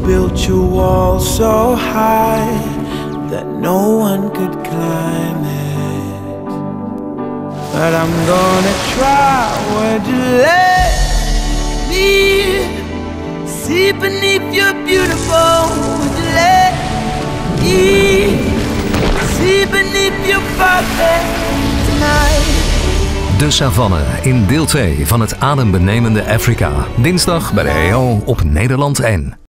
built your wall so high that no one could climb it. But I'm gonna try. Would you let me see beneath your beautiful? Would you let me see beneath your perfect tonight? De Savanne in deel 2 van het adembenemende Afrika. Dinsdag bij de EO op Nederland 1.